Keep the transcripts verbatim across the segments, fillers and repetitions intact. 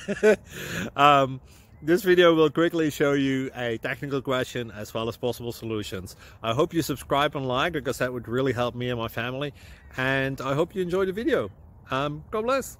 um, this video will quickly show you a technical question as well as possible solutions. I hope you subscribe and like, because that would really help me and my family. And I hope you enjoy the video. Um, God bless.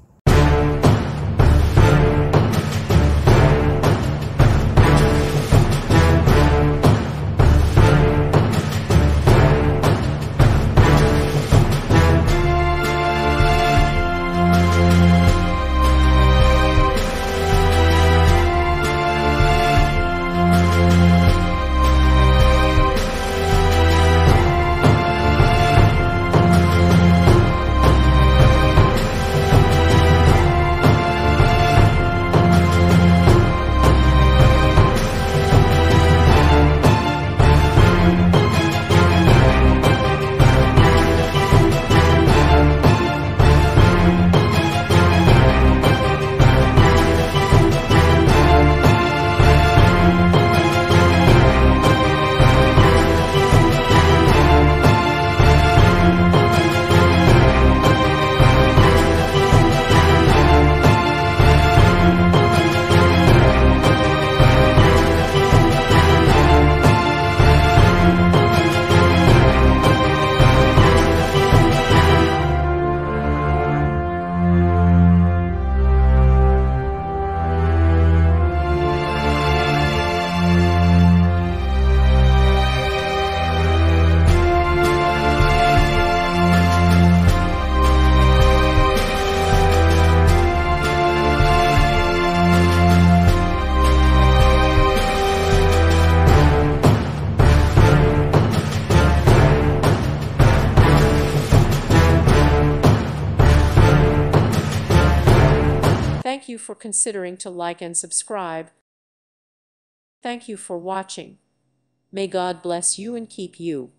Thank you for considering to like and subscribe. Thank you for watching. May God bless you and keep you.